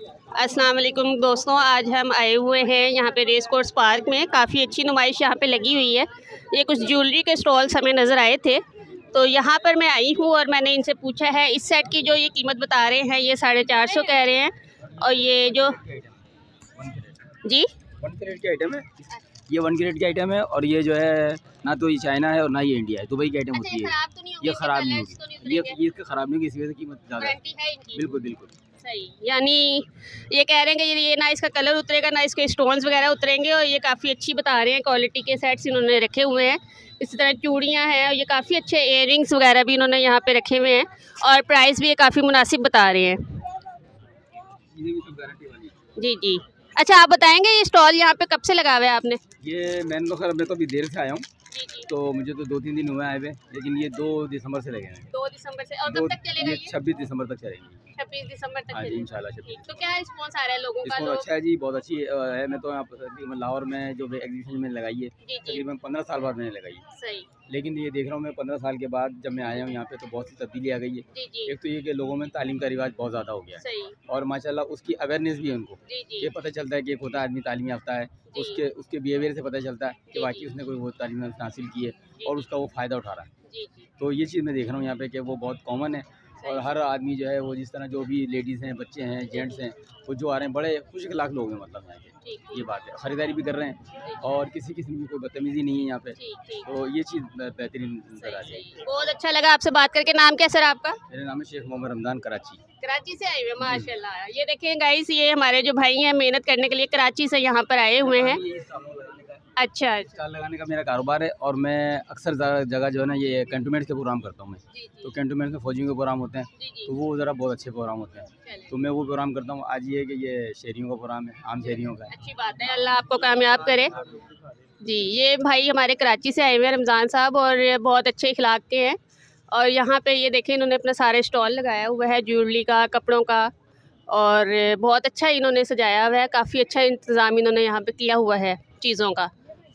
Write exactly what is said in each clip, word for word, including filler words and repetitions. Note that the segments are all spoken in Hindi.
अस्सलाम वालेकुम दोस्तों, आज हम आए हुए हैं यहाँ पे रेस कोर्स पार्क में। काफ़ी अच्छी नुमाइश यहाँ पे लगी हुई है। ये कुछ ज्वेलरी के स्टॉल्स हमें नज़र आए थे, तो यहाँ पर मैं आई हूँ और मैंने इनसे पूछा है इस सेट की जो ये कीमत बता रहे हैं ये साढ़े चार सौ कह रहे हैं। और ये जो जी वन कैरेट की आइटम है, ये वन कैरेट की आइटम है। और ये जो है ना तो ये चाइना है और ना ये इंडिया है, दुबई की आइटम होती है। ये ख़राब नहीं होगी, ये ये इसका ख़राब नहीं होगी, इसी वजह से कीमत ज़्यादा है। बिल्कुल बिल्कुल सही। यानी ये कह रहे हैं कि ये ना इसका कलर उतरेगा ना इसके स्टोन्स वगैरह उतरेंगे। और ये काफ़ी अच्छी बता रहे हैं, क्वालिटी के सेट्स इन्होंने रखे हुए हैं। इसी तरह चूड़ियाँ हैं और ये काफ़ी अच्छे इयररिंग्स वगैरह भी इन्होंने यहाँ पे रखे हुए हैं और प्राइस भी ये काफ़ी मुनासिब बता रहे हैं। जी जी, अच्छा आप बताएंगे ये स्टॉल यहाँ पे कब से लगा हुआ है आपने? ये मैंने तो खैर मैं तो अभी देर से आया हूँ, तो मुझे तो दो तीन दिन हुए आए हुए, लेकिन ये दो दिसंबर से लगे हैं। दो दिसंबर से। और कब तक चलेगा ये? छब्बीस दिसंबर तक चलेगी। छब्बीस दिसंबर तक इंशाल्लाह। तो क्या रिस्पॉन्स आ रहा है लोगों का? रिस्पॉन्स अच्छा है जी, बहुत अच्छी है। मैं तो यहाँ पर लाहौर में जो एग्जीबिशन में लगाई है तकरीबन पंद्रह साल बाद मैंने लगाई है। सही। लेकिन ये देख रहा हूँ मैं पंद्रह साल के बाद जब मैं आया हूँ यहाँ पे तो बहुत सी तब्दीली आ गई है। एक तो ये कि लोगों में तालीम का रिवाज बहुत ज़्यादा हो गया है और माशाल्लाह उसकी अवेयरनेस भी है उनको। ये पता चलता है कि एक होता आदमी तालीम याफ्ता है, उसके उसके बिहेवियर से पता चलता है कि वाकई उसने कोई वो तालीम हासिल की है और उसका वो फ़ायदा उठा रहा है। तो ये चीज़ मैं देख रहा हूँ यहाँ पे कि वो बहुत कॉमन है और हर आदमी जो है वो जिस तरह जो भी लेडीज़ हैं, बच्चे हैं, जेंट्स हैं, वो जो आ रहे हैं बड़े खुश अखलाक लोग हैं। मतलब यहाँ पे ये बात है, ख़रीदारी भी कर रहे हैं और किसी किस्म की कोई बदतमीज़ी नहीं है यहाँ पे। तो ये चीज़ बेहतरीन नज़र आ रही है। बहुत अच्छा लगा आपसे बात करके। नाम क्या सर आपका? मेरा नाम है शेख मोहम्मद रमज़ान, कराची। कराची से आए हुए, माशाल्लाह। ये देखें गाइस, ये हमारे जो भाई हैं मेहनत करने के लिए कराची से यहाँ पर आए हुए हैं। अच्छा, स्टॉल लगाने का मेरा कारोबार है और मैं अक्सर जगह जो है ना ये कैंटोनमेंट के प्रोग्राम करता हूँ मैं। तो कैंटोनमेंट में फौजियों के प्रोग्राम होते हैं, तो वो ज़रा बहुत अच्छे प्रोग्राम होते हैं, तो मैं वो प्रोग्राम करता हूँ। आज ये कि ये शहरियों का प्रोग्राम है, आम शहरियों का। अच्छी बात है, अल्लाह आपको कामयाब करे जी। ये भाई हमारे कराची से आए हुए हैं रमज़ान साहब और बहुत अच्छे इखलाक के हैं। और यहाँ पे ये देखें इन्होंने अपना सारे स्टॉल लगाया हुआ है ज्वेलरी का, कपड़ों का, और बहुत अच्छा इन्होंने सजाया हुआ है। काफ़ी अच्छा इंतज़ाम इन्होंने यहाँ पे किया हुआ है चीज़ों का।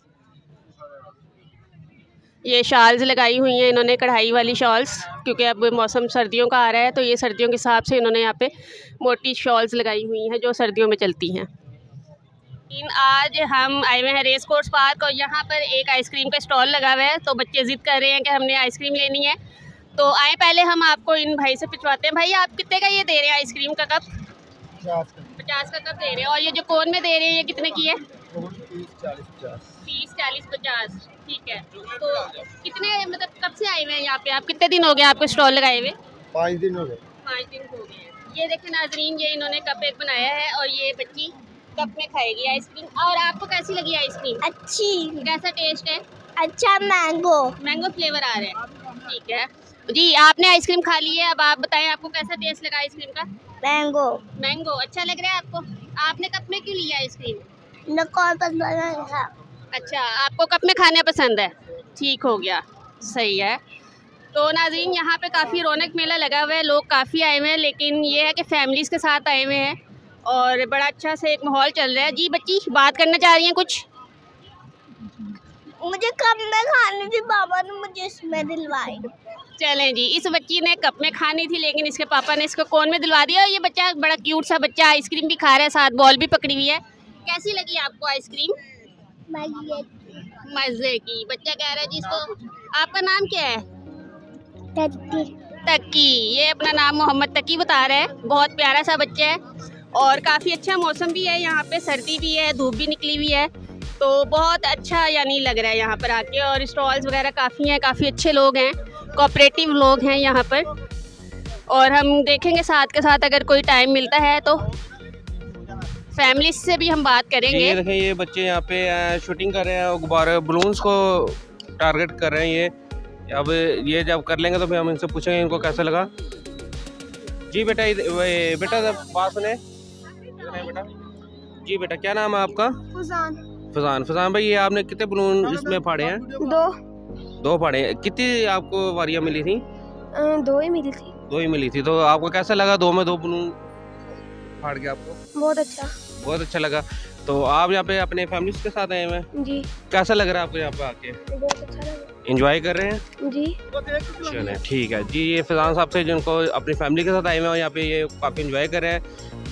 ये शॉल्स लगाई हुई हैं इन्होंने, कढ़ाई वाली शॉल्स, क्योंकि अब मौसम सर्दियों का आ रहा है तो ये सर्दियों के हिसाब से इन्होंने यहाँ पे मोटी शॉल्स लगाई हुई हैं जो सर्दियों में चलती हैं। आज हम आए हुए हैं रेस कोर्स पार्क और यहाँ पर एक आइसक्रीम का स्टॉल लगा हुआ है, तो बच्चे ज़िद कर रहे हैं कि हमने आइसक्रीम लेनी है। तो आए पहले हम आपको इन भाई से पिछवाते हैं। भाई आप कितने का ये दे रहे हैं आइसक्रीम का कप? पचास का कप दे रहे हैं। और ये जो कोन में दे रहे हैं ये कितने की है? तीस चालीस पचास, ठीक है। तो कितने मतलब कब से आए हुए हैं यहाँ पे आप? कितने दिन हो गए आपको स्टॉल लगाए हुए? पाँच दिन हो गए। पाँच दिन हो गए। ये देखें नाजरीन, ये इन्होंने कप एक बनाया है और ये बच्ची कप में खाएगी आइसक्रीम। और आपको कैसी लगी आइसक्रीम? अच्छी। कैसा टेस्ट है? अच्छा, मैंगो मैंगो फ्लेवर आ रहा है, ठीक है जी। आपने आइसक्रीम खा ली है, अब आप बताएं आपको कैसा टेस्ट लगा आइसक्रीम का? मैंगो। मैंगो अच्छा लग रहा है आपको? आपने कप में क्यों लिया आइसक्रीम? अच्छा, आपको कप में खाने पसंद है, ठीक हो गया, सही है। तो नाज़रीन यहाँ पे काफ़ी रौनक मेला लगा हुआ है, लोग काफ़ी आए हुए हैं, लेकिन ये है कि फैमिलीज़ के साथ आए हुए हैं और बड़ा अच्छा से एक माहौल चल रहा है। जी बच्ची बात करना चाह रही हैं कुछ? मुझे कप में खानी थी, पापा ने मुझे इसमें दिलवाई। चलें जी, इस बच्ची ने कप में खानी थी लेकिन इसके पापा ने इसको कोन में दिलवा दिया। और ये बच्चा बड़ा क्यूट सा बच्चा आइसक्रीम भी खा रहा है, साथ बॉल भी पकड़ी हुई है। कैसी लगी आपको आइसक्रीम? मज़े की। बच्चा कह रहा है जी इसको। आपका नाम क्या है? तक्की। तक्की। ये अपना नाम मोहम्मद तक्की बता रहा है। बहुत प्यारा सा बच्चा है और काफ़ी अच्छा मौसम भी है यहाँ पे, सर्दी भी है, धूप भी निकली हुई है, तो बहुत अच्छा यानी लग रहा है यहाँ पर आके। और स्टॉल्स वगैरह काफ़ी हैं, काफ़ी अच्छे लोग हैं, कोऑपरेटिव लोग हैं यहाँ पर। और हम देखेंगे साथ के साथ अगर कोई टाइम मिलता है तो फैमिली से भी हम बात करेंगे। ये देखें ये बच्चे यहाँ पे शूटिंग कर रहे हैं और गुब्बारे बलून्स को टारगेट कर रहे हैं। ये अब ये जब कर लेंगे तो फिर हम इनसे पूछेंगे इनको कैसा लगा। जी बेटा, बेटा बात सुने बेटा। जी बेटा, क्या नाम है आपका? फजान। फजान। फजान भाई, ये आपने कितने बलून इसमें फाड़े हैं? दो। दो फाड़े। कितनी आपको वारियाँ मिली थी? दो ही मिली थी। दो ही मिली थी। तो आपको कैसा लगा दो में दो बलून फाड़ के? आपको बहुत अच्छा। बहुत अच्छा लगा। तो आप यहाँ पे अपने फैमिली के साथ आए हुए हैं जी? कैसा लग रहा है आपको यहाँ पे आके? बहुत अच्छा लगा। एंजॉय कर रहे हैं जी? चलें ठीक है जी। ये फैजान साहब से जिनको अपनी फैमिली के साथ आए हुए हैं यहाँ पे, ये काफ़ी एंजॉय कर रहे हैं।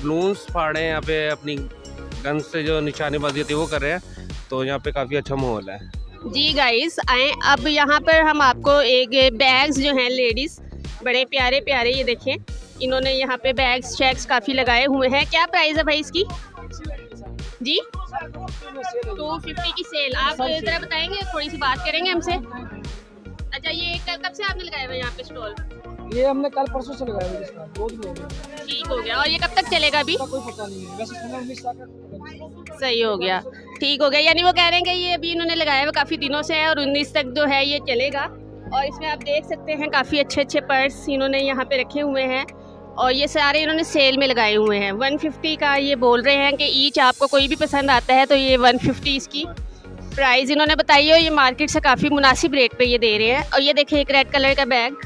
बलून्स फाड़ रहे हैं यहाँ पे, अपनी गन से जो निशानेबाजी होती है वो कर रहे हैं। तो यहाँ पे काफ़ी अच्छा माहौल है। जी गाइस आए, अब यहाँ पर हम आपको एक बैग्स जो हैं लेडीज़ बड़े प्यारे प्यारे, ये देखें इन्होंने यहाँ पे बैग्स चेक्स काफ़ी लगाए हुए हैं। क्या प्राइस है भाई इसकी? जी टू फिफ्टी की सेल। आप ज़रा बताएंगे, थोड़ी सी बात करेंगे हमसे। अच्छा, ये कब से आपने लगाया हुआ यहाँ पे स्टॉल? ये हमने कल परसों से लगाया है, दो दिन हो गए। ठीक हो गया। और ये कब तक चलेगा अभी? कोई पता नहीं है, वैसे सुना उन्नीस तक। सही हो गया, ठीक हो गया। यानी वो कह रहे हैं कि ये अभी इन्होंने लगाया हुआ काफ़ी दिनों से है और उन्नीस तक जो है ये चलेगा। और इसमें आप देख सकते हैं काफ़ी अच्छे अच्छे पर्स इन्होंने यहाँ पे रखे हुए हैं और ये सारे इन्होंने सेल में लगाए हुए हैं। वन फिफ्टी का ये बोल रहे हैं कि ईच आपको कोई भी पसंद आता है तो ये वन फिफ्टी इसकी प्राइस इन्होंने बताई है। ये मार्केट से काफ़ी मुनासिब रेट पे ये दे रहे हैं। और ये देखिए एक रेड कलर का बैग,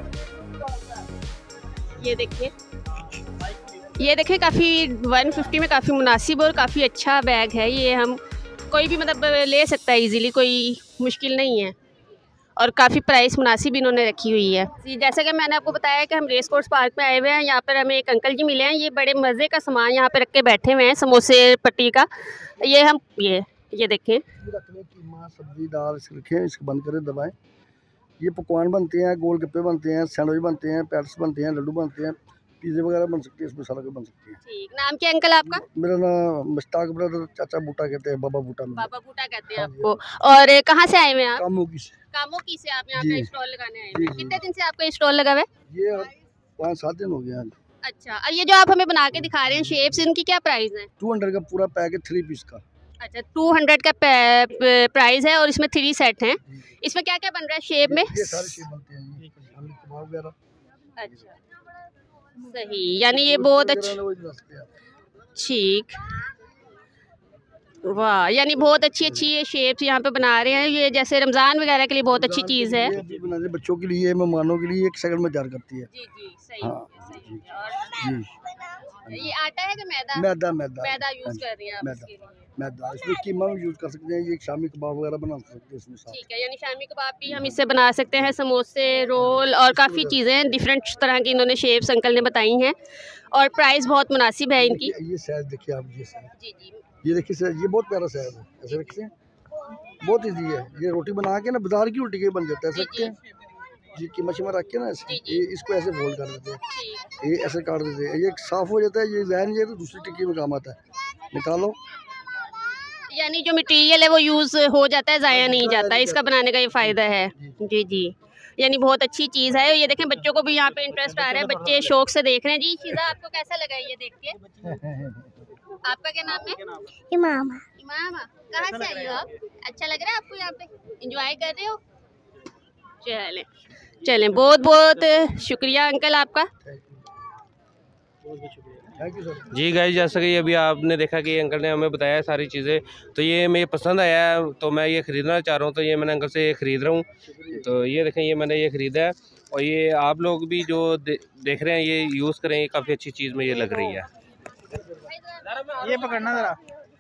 ये देखिए ये देखिए काफ़ी वन फिफ्टी में काफ़ी मुनासिब और काफ़ी अच्छा बैग है ये। हम कोई भी मतलब ले सकता है इजीली, कोई मुश्किल नहीं है और काफ़ी प्राइस मुनासिब इन्होंने रखी हुई है। जी जैसा कि मैंने आपको बताया कि हम रेस कोर्स पार्क में आए हुए हैं। यहाँ पर हमें एक अंकल जी मिले हैं, ये बड़े मज़े का सामान यहाँ पे रख के बैठे हुए हैं, समोसे पट्टी का। ये हम ये ये देखें कीमा सब्जी दाल रखें, इसको बंद करें दबाएं। ये पकवान बनते हैं, गोलगप्पे बनते हैं, सैंडविच बनते हैं, पैट्स बनते हैं, लड्डू बनते हैं, पिज़्ज़े वगैरह बन सकते हैं, इसमें सारा कुछ बन सकती है। ठीक, नाम क्या अंकल आपका? मेरा नाम मुश्ताक ब्रदर, चाचा बूटा कहते हैं, बाबा बूटा। बाबा बूटा कहते हैं आपको। और कहाँ से आए हुए हैं आप? कामों की से। कामों की से आप यहाँ पे स्टॉल लगाने आए हैं? कितने दिन से आपका ये स्टॉल लगा हुआ है? ये पाँच सात दिन हो गया। अच्छा, और ये जो आप हमें बना के दिखा रहे हैं शेप्स, इनकी क्या प्राइस है? टू हंड्रेड का पूरा पैक है, थ्री पीस का। अच्छा, टू हंड्रेड का प्राइस है और इसमें थ्री सेट हैं। इसमें क्या क्या बन रहा है शेप में? ये सारे शेप बनते हैं, ये कबाब वगैरह। अच्छा सही, यानी ये बहुत अच्छा। ठीक, वाह, यानी बहुत अच्छी अच्छी ये शेप्स यहाँ पे बना रहे हैं। ये जैसे रमज़ान वगैरह के लिए बहुत अच्छी चीज़ है। बच्चों के लिए, मेहमानों के लिए एक सेकंड में तैयार करती है। जी जी सही, हाँ, सही। जी, और ये आटा है कि मैदा? मैदा मैदा मैदा यूज कर रही हैं आप मैदा। इसके लिए? मैदा, इसमें कीमा भी यूज़ कर सकते हैं, ये शामी कबाब वगैरह बना सकते हैं इसमें साथ। ठीक है, यानी शामी कबाब भी हम इससे बना सकते हैं, समोसे, रोल और काफ़ी चीज़ें डिफरेंट तरह की इन्होंने शेप्स अंकल ने बताई हैं और प्राइस बहुत मुनासिब है इनकी। ये साइज देखिए आप, ये साइज, जी जी ये देखिए साइज, ये बहुत प्यारा साइज है। ऐसे रखते हैं, बहुत ईजी है। ये रोटी बना के ना बाजार की रोटी के बन जाता है, ऐसे रखते हैं जी, कीमा शीमा रख के ना ऐसे, ये इसको ऐसे फोल्ड कर देते हैं, ये ऐसे काट देते हैं, ये साफ़ हो जाता है। ये वैन ये तो दूसरी टिक्की में काम आता है, निकालो। यानी जो मटेरियल है वो यूज़ हो जाता है, ज़ाया नहीं जाता, इसका बनाने का ये फ़ायदा है। जी जी, यानी बहुत अच्छी चीज़ है। ये देखें बच्चों को भी यहाँ पे इंटरेस्ट आ रहा है, बच्चे शौक से देख रहे हैं। जी शीज़ा, आपको कैसा लगा ये देख के? आपका क्या नाम है? इमामा। इमामा, कहाँ से आई हो आप? अच्छा लग रहा है आपको यहाँ पे? इंजॉय कर रहे हो? चलें चलें, बहुत बहुत शुक्रिया अंकल आपका। जी गाइस, जैसा कि अभी आपने देखा कि अंकल ने हमें बताया सारी चीज़ें, तो ये मुझे पसंद आया है तो मैं ये ख़रीदना चाह रहा हूँ। तो ये मैंने अंकल से ये ख़रीद रहा हूँ। तो ये देखें, ये मैंने ये ख़रीदा है और ये आप लोग भी जो दे, देख रहे हैं ये यूज़ करें, ये काफ़ी अच्छी चीज़ में ये लग रही है। ये पकड़ना ज़रा।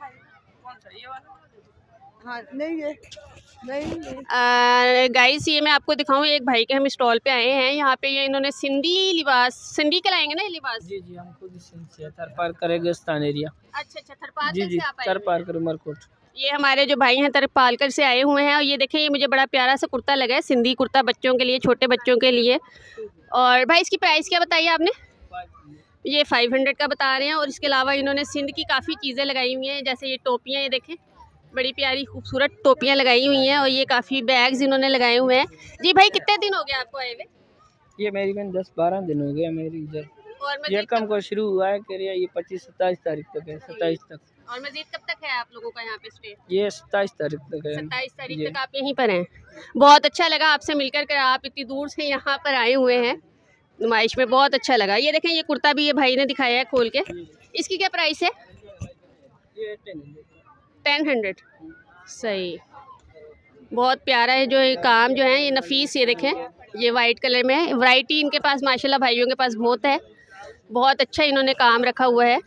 हाँ, नहीं है गाइस, ये मैं आपको दिखाऊं, एक भाई के हम स्टॉल पे आए हैं। यहाँ पे ये इन्होंने सिंधी लिबास, सिंधी कहलाएंगे ना ये लिबास? जी जी, हम खुद सिंध से थरपारकर रेगिस्तान एरिया। अच्छा अच्छा, थरपारकर जी जी, से आप आए? थरपारकर उमरकोट। ये हमारे जो भाई हैं थरपारकर से आए हुए हैं। और ये देखें, ये मुझे बड़ा प्यारा सा कुर्ता लगा है, सिंधी कुर्ता, बच्चों के लिए, छोटे बच्चों के लिए। और भाई इसकी प्राइस क्या बताई आपने? ये फाइव हंड्रेड का बता रहे हैं। और इसके अलावा इन्होंने सिंध की काफ़ी चीज़ें लगाई हुई हैं, जैसे ये टोपियाँ, ये देखें बड़ी प्यारी खूबसूरत टोपियाँ लगाई हुई हैं। और ये काफ़ी बैग्स इन्होंने लगाए हुए हैं। जी भाई, कितने दिन हो गए आपको आए हुए? ये मेरी में दस बारह दिन हो गए मेरी इधर। और ये कम को शुरू हुआ है कि ये पच्चीस सत्ताईस तारीख तक है, सत्ताईस तक। और मजीद कब तक है आप लोगों का यहाँ पे स्टे? ये सत्ताईस तारीख तक है। सत्ताईस तारीख तक आप यहीं पर हैं। बहुत अच्छा लगा आपसे मिलकर कर, आप इतनी दूर से यहाँ पर आए हुए हैं नुमाइश में, बहुत अच्छा लगा। ये देखें, ये कुर्ता भी ये भाई ने दिखाया है खोल के। इसकी क्या प्राइस है? Ten hundred. सही, बहुत प्यारा है जो ये काम जो है, ये नफीस। ये देखें, ये वाइट कलर में है। वैरायटी इनके पास माशाल्लाह भाइयों के पास बहुत है, बहुत अच्छा इन्होंने काम रखा हुआ है।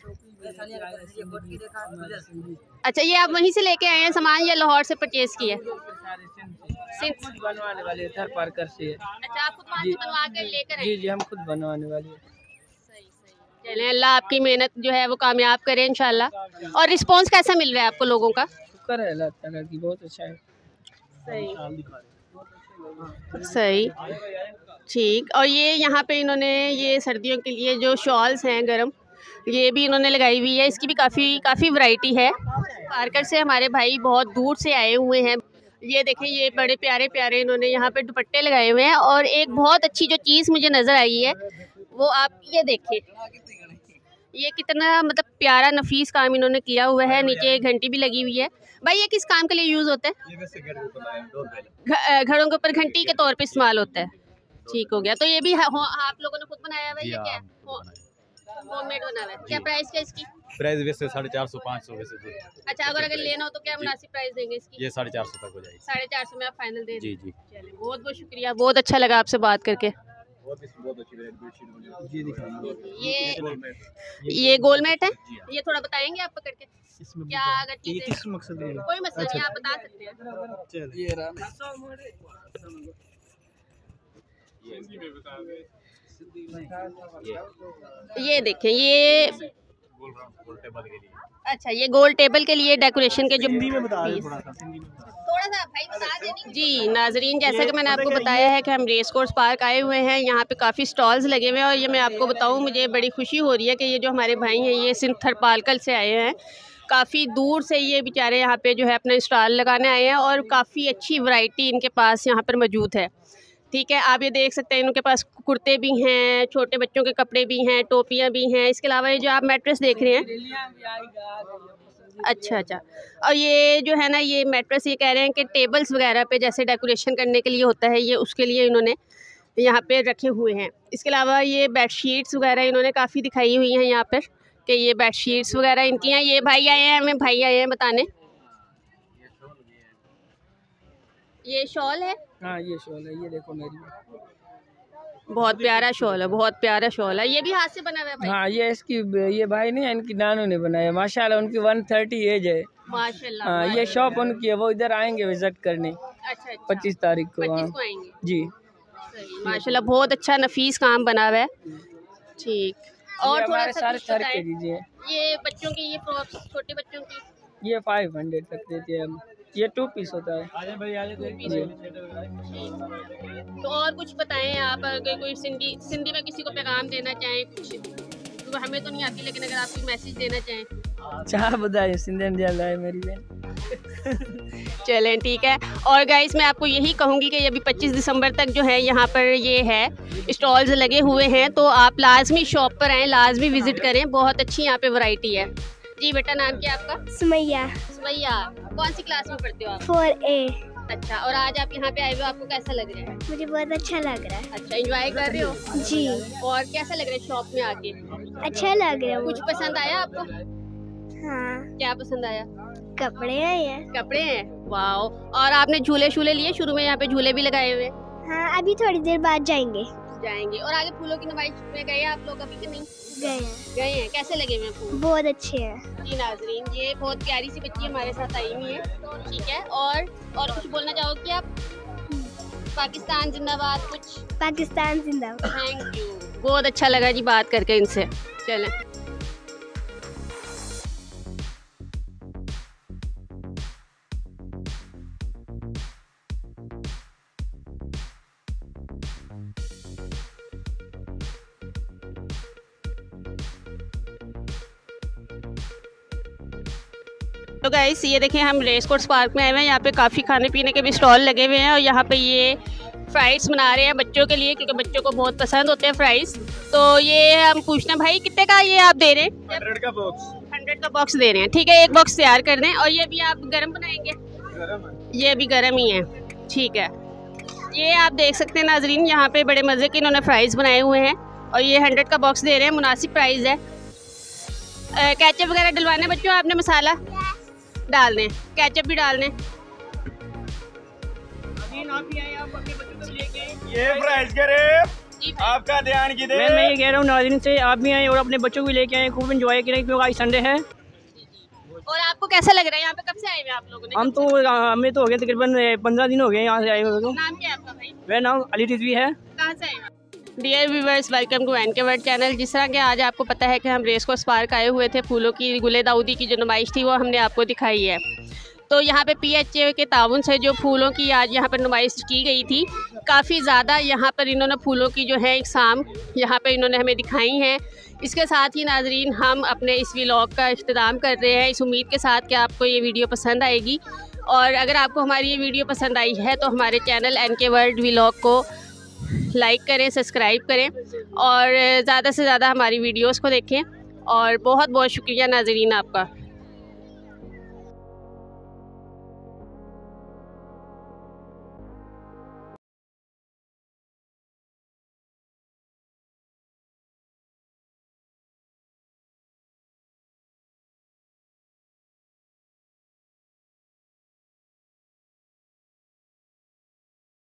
अच्छा, ये आप वहीं से लेके आए हैं सामान या लाहौर से परचेज किया? सिंध बनवाने वाले थरपारकर से। अच्छा, आप खुद वहाँ से बनवा कर लेकर आए? जी जी, हम खुद बनवाने वाले। सही सही। चलें, अल्लाह आपकी मेहनत जो है वो कामयाब करें इंशाल्लाह। और रिस्पांस कैसा मिल रहा है आपको लोगों का? शुक्र है अल्लाह ताला की, बहुत अच्छा है। सही सही ठीक। और ये यहाँ पे इन्होंने ये सर्दियों के लिए जो शॉल्स हैं गरम, ये भी इन्होंने लगाई हुई है। इसकी भी काफ़ी काफ़ी वैरायटी है। पार्कर से हमारे भाई बहुत दूर से आए हुए हैं। ये देखें, ये बड़े प्यारे प्यारे इन्होंने यहाँ पे दुपट्टे लगाए हुए हैं। और एक बहुत अच्छी जो चीज़ मुझे नज़र आई है वो आप ये देखें, ये कितना मतलब प्यारा नफीस काम इन्होंने किया हुआ है। नीचे घंटी भी लगी हुई है। भाई ये किस काम के लिए यूज़ होता है? घरों के ऊपर घंटी के तौर पे इस्तेमाल होता है। ठीक हो गया। तो ये भी आप लोगों ने खुद बनाया हुआ है? ये क्या होममेड बना हुआ है? क्या प्राइस क्या इसकी? प्राइस वैसे साढ़े चार सौ पाँच सौ वैसे। अच्छा, अगर अगर लेना हो तो क्या मुनासिब प्राइस देंगे इसकी? ये साढ़े चार सौ तक हो जाएगी। साढ़े चार सौ में आप फाइनल दे? जी जी। चलिए, बहुत बहुत शुक्रिया, बहुत अच्छा लगा आपसे बात करके। बहुत अच्छी ये ये गोलमेट है, ये थोड़ा बताएंगे आप पकड़ के क्या अगर किस मकसद है? कोई मसला नहीं, आप बता सकते हैं। ये देखें, ये अच्छा, ये गोल टेबल के लिए डेकोरेशन के जो थोड़ा सा भाई बता दें। जी नाजरीन, जैसा कि मैंने आपको बताया है कि हम रेस कोर्स पार्क आए हुए हैं। यहाँ पे काफ़ी स्टॉल्स लगे हुए हैं। और ये मैं आपको बताऊँ, मुझे बड़ी खुशी हो रही है कि ये जो हमारे भाई हैं ये सिंध थरपालकल से आए हैं। काफ़ी दूर से ये बेचारे यहाँ पे जो है अपना स्टॉल लगाने आए हैं। और काफ़ी अच्छी वैरायटी इनके पास यहाँ पर मौजूद है। ठीक है, आप ये देख सकते हैं, इनके पास कुर्ते भी हैं, छोटे बच्चों के कपड़े भी हैं, टोपियाँ भी हैं। इसके अलावा ये जो आप मैट्रेस देख रहे हैं, अच्छा अच्छा, और ये जो है ना, ये मैट्रेस ये कह रहे हैं कि टेबल्स वगैरह पे जैसे डेकोरेशन करने के लिए होता है, ये उसके लिए इन्होंने यहाँ पे रखे हुए हैं। इसके अलावा ये बेडशीट्स वगैरह इन्होंने काफ़ी दिखाई हुई हैं यहाँ पर कि ये बेडशीट्स वगैरह इनकी हैं। ये भाई आए हैं, हमें भाई आए हैं बताने। ये शॉल है? हाँ ये शॉल है, ये देखो मेरी, बहुत प्यारा शॉल है, बहुत प्यारा शॉल है। ये भी हाथ से बना हुआ है भाई? हाँ, ये इसकी ये भाई नहीं है, इनकी नानों ने बनाया माशाल्लाह। उनकी वन थर्टी एज है माशाल्लाह। हाँ, ये शॉप उनकी है, वो इधर आएंगे विजिट करने। अच्छा अच्छा, पच्चीस तारीख को पच्चीस को आएंगे जी। माशाल्लाह, बहुत अच्छा नफीस काम बना हुआ है। ठीक, और थोड़ा सा सारे दीजिए। ये बच्चों की ये फ्रॉक्स, छोटे बच्चों की, ये फाइव हंड्रेड तक देते हैं हम। ये टू पीस होता है। तो और कुछ बताएं आप, अगर कोई सिंधी सिंधी में किसी को पैगाम देना चाहें कुछ, तो हमें तो नहीं आती, लेकिन अगर आप कोई मैसेज देना चाहें। चाह बताइए, सिंधी है मेरी बहन। चलें ठीक है। और गाइस, मैं आपको यही कहूँगी कि अभी पच्चीस दिसंबर तक जो है यहाँ पर ये है स्टॉल्स लगे हुए हैं, तो आप लाजमी शॉप पर आएँ, लाजमी विजिट करें। बहुत अच्छी यहाँ पे वैरायटी है। जी बेटा, नाम क्या आपका? सुमैया। सुमैया, कौन सी क्लास में पढ़ते हो आप? Four A. अच्छा, और आज आप यहाँ पे आए हो, आपको कैसा लग रहा है? मुझे बहुत अच्छा लग रहा है। अच्छा, एंजॉय कर रहे हो? जी। और कैसा लग रहा है शॉप में आके? अच्छा लग रहा है। कुछ पसंद आया आपको? हाँ। क्या पसंद आया? कपड़े हैं। कपड़े हैं, वाओ। और आपने झूले शूले लिए? शुरू में यहाँ पे झूले भी लगाए हुए? हाँ, अभी थोड़ी देर बाद जाएंगे जाएंगे और आगे फूलों की नुमाइश में गए आप लोग अभी कि नहीं? गए हैं। गए हैं, कैसे लगे हुए फूल? बहुत अच्छे हैं। जी नाजरीन, ये बहुत प्यारी सी बच्ची हमारे साथ आई हुई है। ठीक है, और और कुछ बोलना चाहोगे आप? पाकिस्तान जिंदाबाद कुछ? पाकिस्तान जिंदाबाद। थैंक यू, बहुत अच्छा लगा जी बात करके इनसे। चलें। तो गाइस, ये देखें, हम रेस कोर्स पार्क में आए हुए हैं। यहाँ पे काफ़ी खाने पीने के भी स्टॉल लगे हुए हैं और यहाँ पे ये फ्राइड्स बना रहे हैं बच्चों के लिए, क्योंकि बच्चों को बहुत पसंद होते हैं फ्राइड्स। तो ये हम पूछते हैं, भाई कितने का ये आप दे रहे हैं? हंड्रेड का बॉक्स। हंड्रेड का बॉक्स दे रहे हैं, ठीक है। एक बॉक्स तैयार कर दें। और ये भी आप गरम बनाएंगे? गरम है। ये भी गरम ही है, ठीक है। ये आप देख सकते हैं नाजरीन, यहाँ पे बड़े मज़े के इन्होंने फ्राइज़ बनाए हुए हैं और ये हंड्रेड का बॉक्स दे रहे हैं, मुनासिब प्राइस है। केचप वगैरह डलवाने बच्चों आपने? मसाला डाल दें, केचप भी डाल दें। ये प्राइस करे आपका ध्यान किधर? मैं मैं ये कह रहा हूँ नाज़रीन से, आप भी आए और अपने बच्चों को लेके आए, खूब एंजॉय करें, क्योंकि आज संडे है। और आपको कैसा लग रहा है यहाँ पे? कब से आए हुए आप लोगों ने? हम तो हमें तो हो गए तकरीबन पंद्रह दिन हो गए यहाँ से आए हुए। तो नाम क्या है आपका भाई? मेरा नाम अली रिजवी है। कहाँ से आए? Dear viewers, welcome to N K world channel. जिस तरह के आज आपको पता है कि हम रेस को स्पार्क आए हुए थे, फूलों की गुले दाऊदी की जो नुमाइश थी वो हमने आपको दिखाई है। तो यहाँ पे पीएचए के ताउन से जो फूलों की आज यहाँ पर नुमाइश की गई थी, काफ़ी ज़्यादा यहाँ पर इन्होंने फूलों की जो है इकसाम यहाँ पे इन्होंने हमें दिखाई हैं। इसके साथ ही नाजरीन, हम अपने इस व्लॉग का इख्तिताम कर रहे हैं इस उम्मीद के साथ कि आपको ये वीडियो पसंद आएगी। और अगर आपको हमारी ये वीडियो पसंद आई है तो हमारे channel N K world vlog को लाइक करें, सब्सक्राइब करें और ज़्यादा से ज़्यादा हमारी वीडियोस को देखें। और बहुत बहुत शुक्रिया नाजरीन आपका।